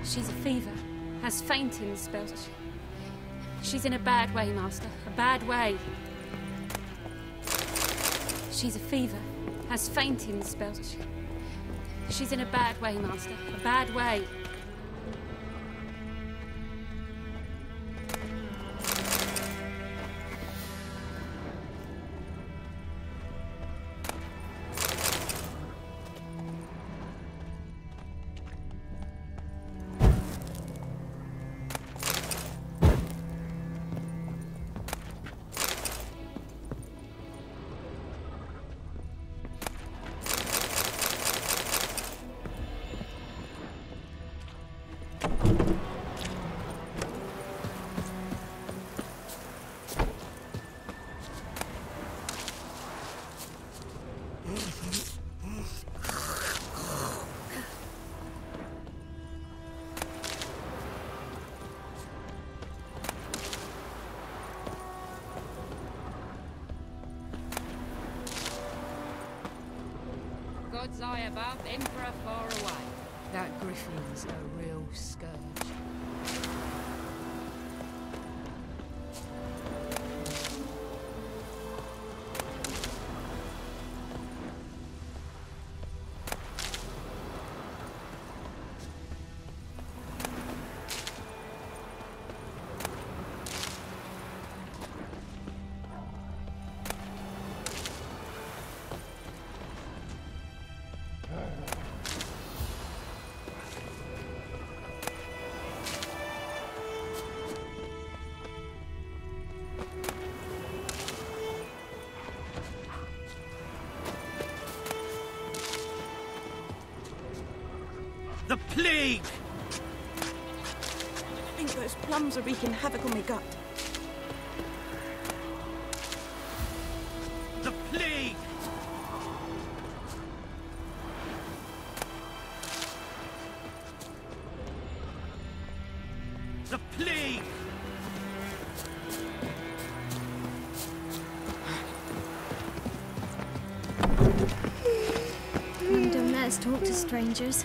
She's a fever. Has fainting spells. She's in a bad way, Master. A bad way. She's a fever. Has fainting spells. She's in a bad way, Master. A bad way. God's eye above, Emperor far away. That Griffin's a real scourge. The plague! I think those plums are wreaking havoc on my gut. The plague! The plague! Don't let us talk to strangers.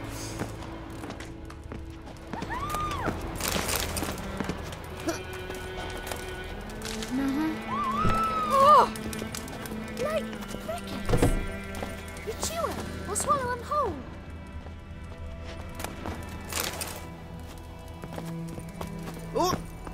Oh! Like crickets. You chew them or swallow them whole. Oh!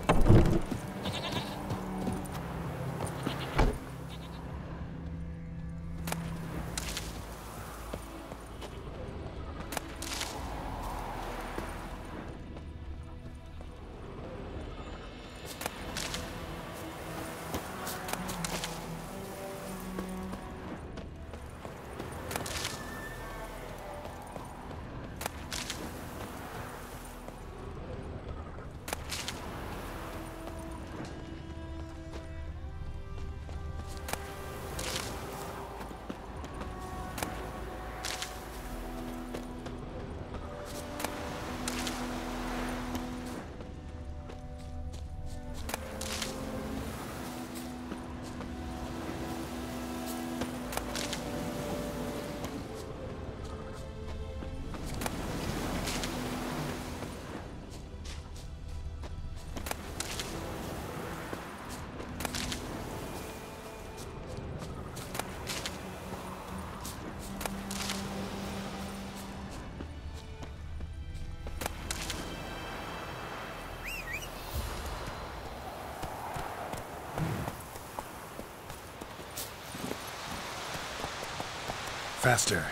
Faster.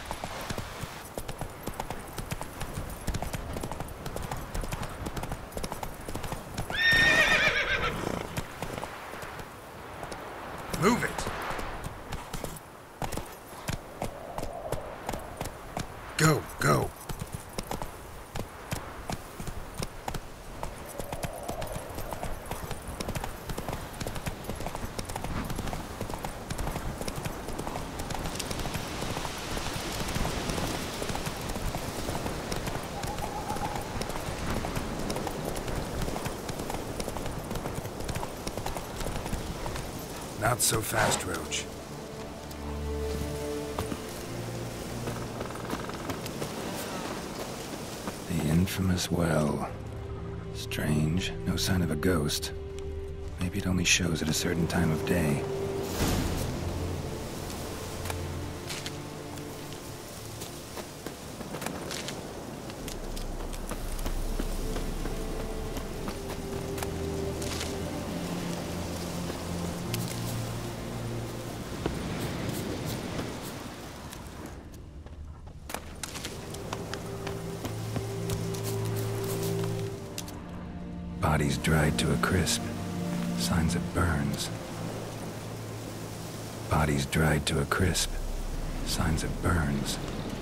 Move it. Go, go. Not so fast, Roach. The infamous well. Strange, no sign of a ghost. Maybe it only shows at a certain time of day. Bodies dried to a crisp. Signs of burns. Bodies dried to a crisp. Signs of burns.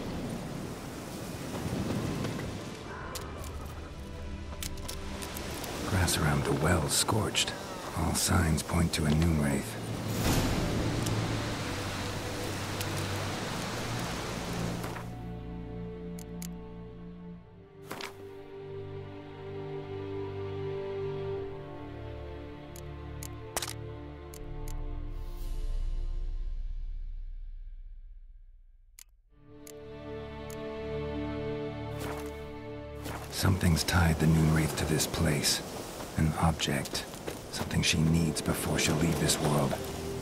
Grass around the well scorched. All signs point to a Noonwraith. Something's tied the Noonwraith to this place. An object. Something she needs before she'll leave this world.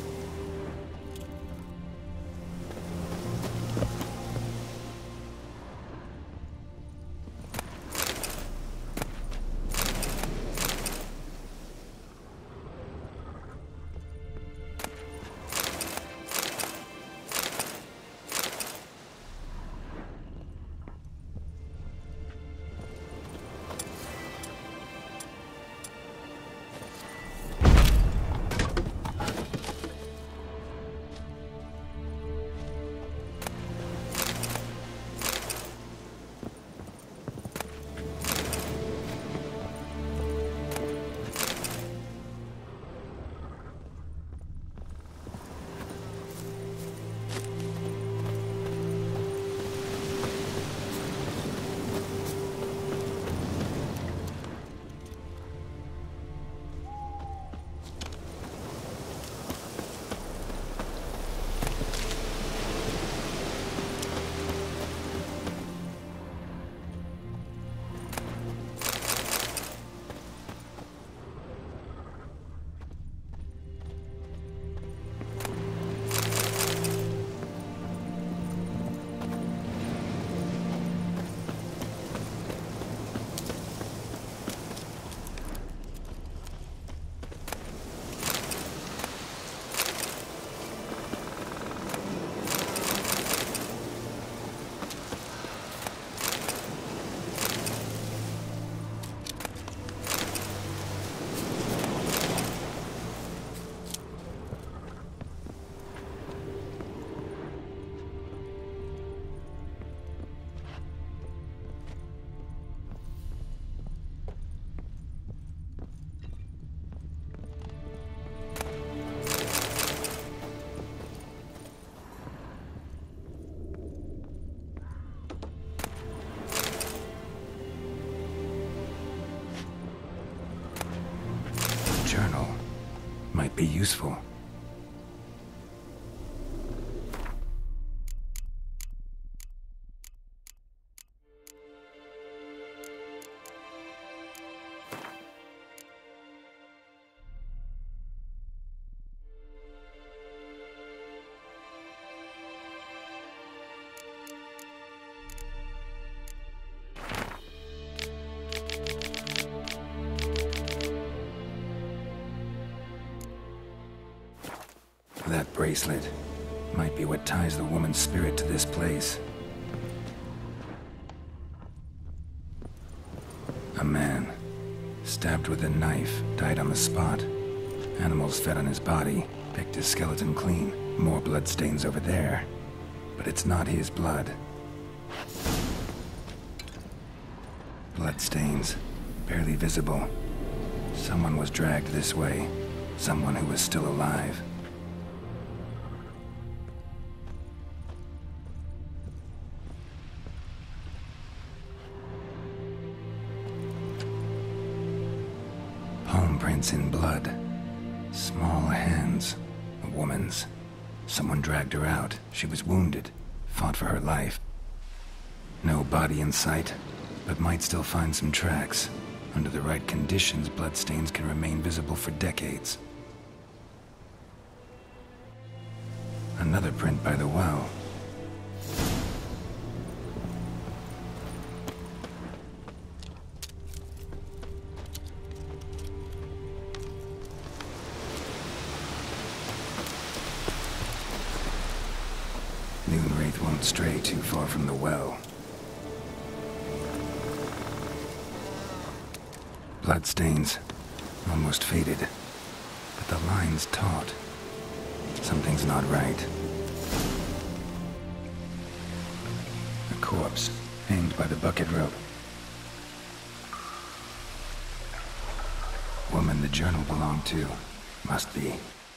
Journal might be useful. That bracelet might be what ties the woman's spirit to this place. A man, stabbed with a knife, died on the spot. Animals fed on his body, picked his skeleton clean. More bloodstains over there. But it's not his blood. Bloodstains, barely visible. Someone was dragged this way. Someone who was still alive. Palm prints in blood. Small hands. A woman's. Someone dragged her out. She was wounded. Fought for her life. No body in sight. but might still find some tracks. Under the right conditions, bloodstains can remain visible for decades. Another print by the well. Moonwraith won't stray too far from the well. Bloodstains, almost faded, but the line's taut. Something's not right. A corpse, hanged by the bucket rope. Woman the journal belonged to. Must be.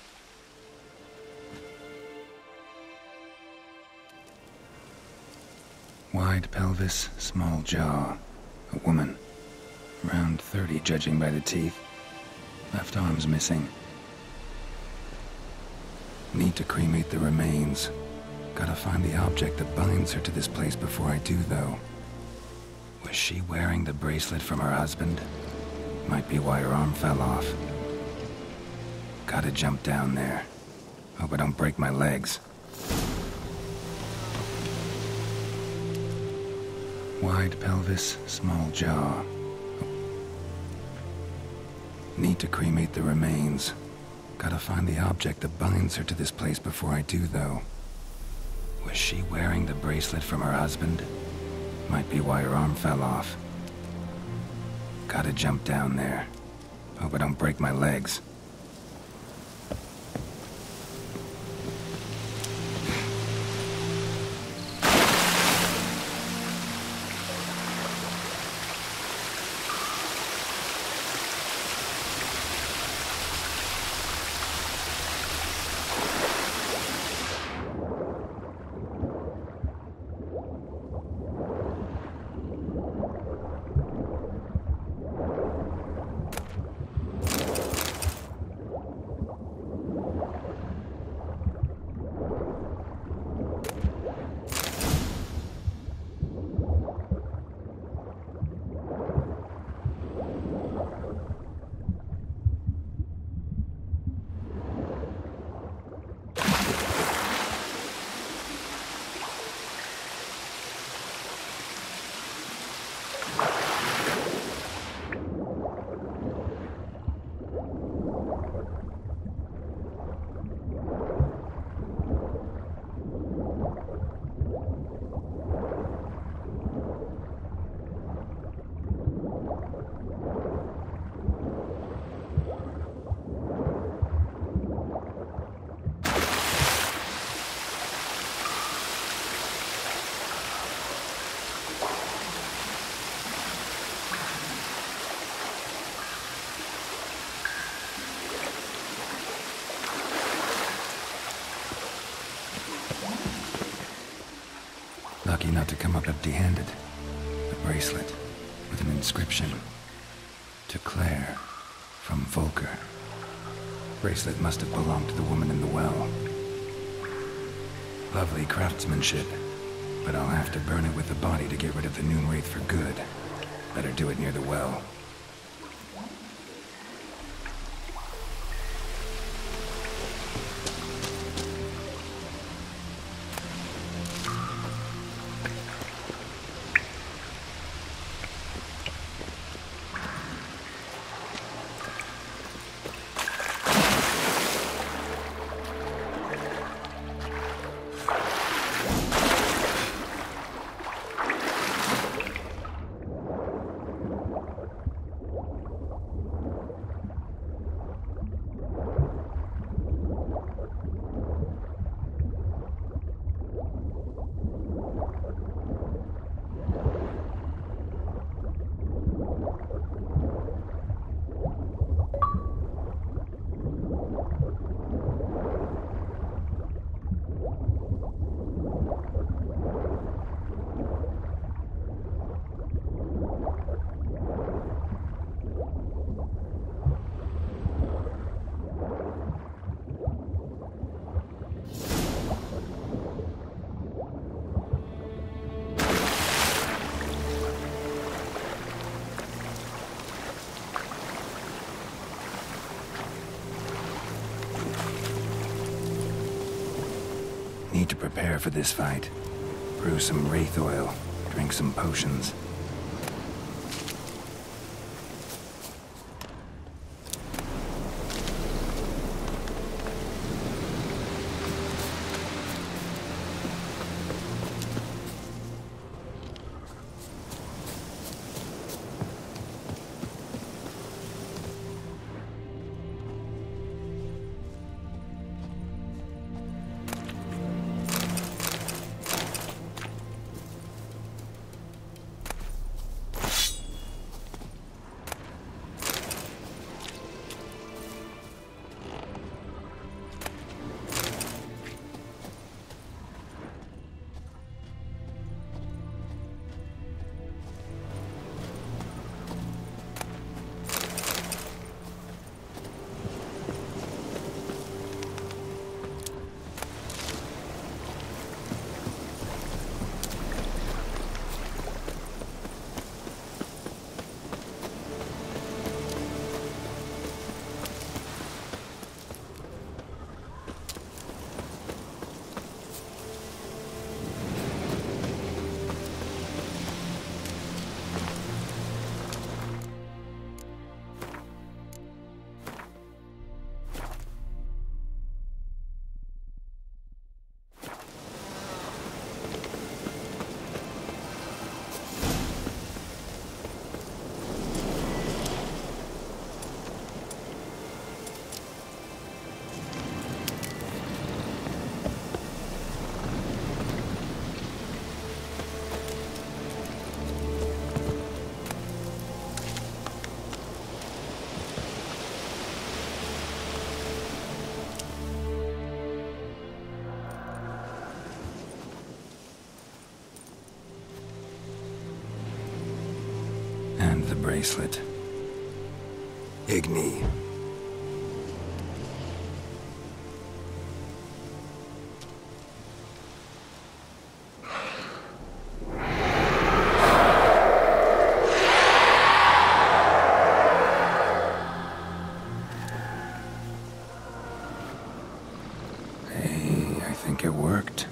Wide pelvis, small jaw. A woman. Around 30, judging by the teeth. Left arm's missing. Need to cremate the remains. Gotta find the object that binds her to this place before I do, though. Was she wearing the bracelet from her husband? Might be why her arm fell off. Gotta jump down there. Hope I don't break my legs. Wide pelvis, small jaw. Need to cremate the remains. Gotta find the object that binds her to this place before I do, though. Was she wearing the bracelet from her husband? Might be why her arm fell off. Gotta jump down there. Hope I don't break my legs. Lucky not to come up empty-handed. A bracelet with an inscription. To Claire, from Volker. Bracelet must have belonged to the woman in the well. Lovely craftsmanship, but I'll have to burn it with the body to get rid of the Moonwraith for good. Better do it near the well. need to prepare for this fight. Brew some wraith oil, drink some potions. And the bracelet. Igni. Hey, I think it worked.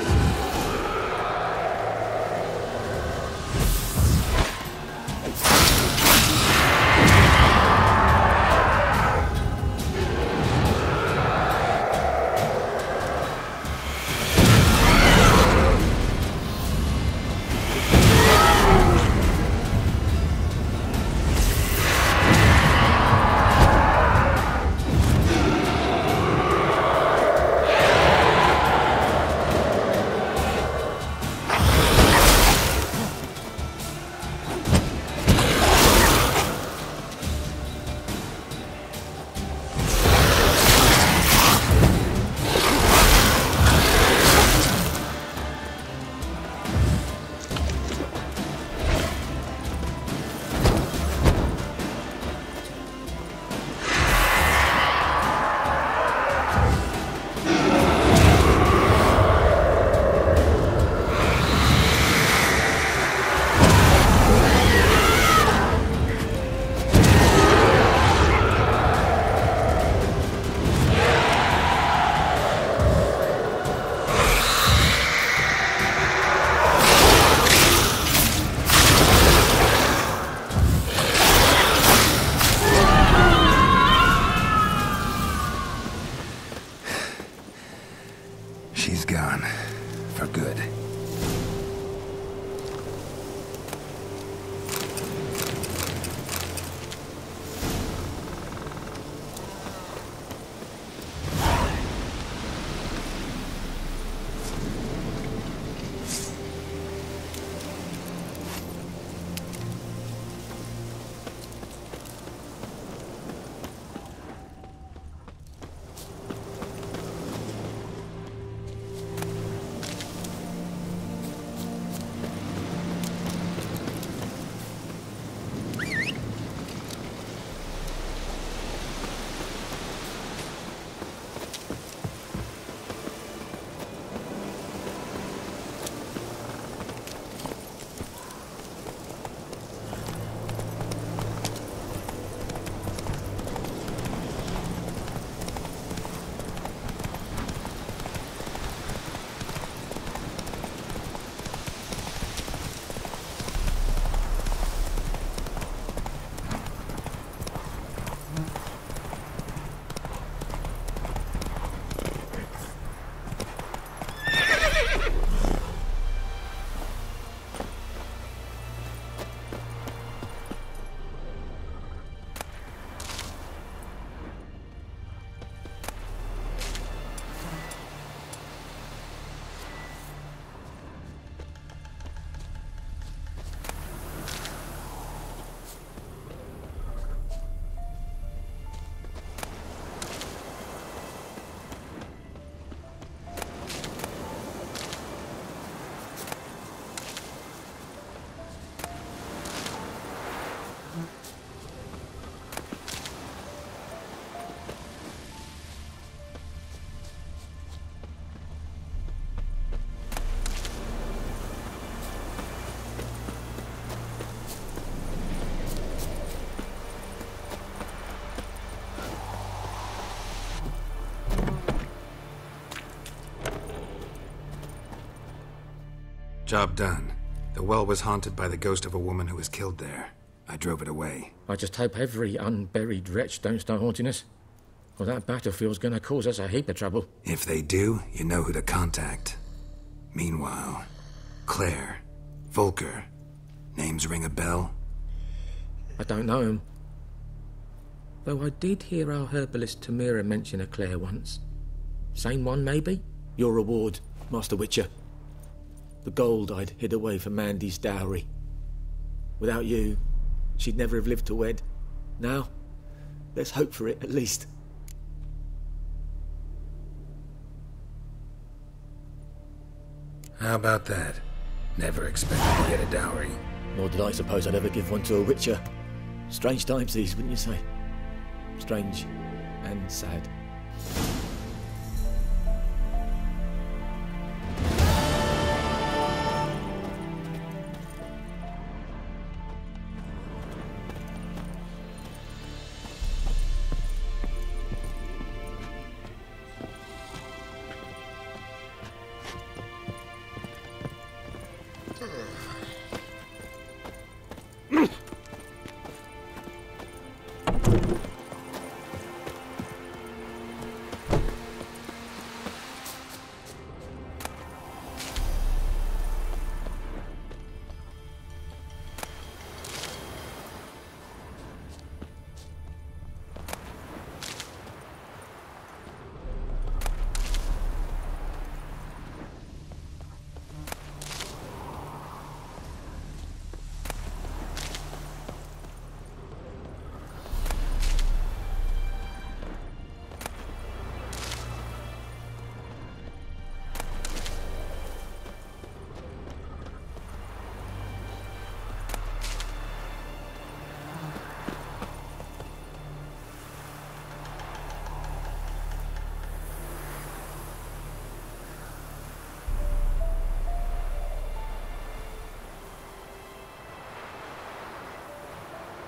She's gone. For good. Job done. The well was haunted by the ghost of a woman who was killed there. I drove it away. I just hope every unburied wretch don't start haunting us. Well, that battlefield's gonna cause us a heap of trouble. If they do, you know who to contact. Meanwhile, Claire, Volker, names ring a bell? I don't know him. Though I did hear our herbalist Tamira mention a Claire once. Same one, maybe? Your reward, Master Witcher. The gold I'd hid away for Mandy's dowry. Without you, she'd never have lived to wed. Now, let's hope for it, at least. How about that? Never expected to get a dowry. Nor did I suppose I'd ever give one to a Witcher. Strange times these, wouldn't you say? Strange and sad.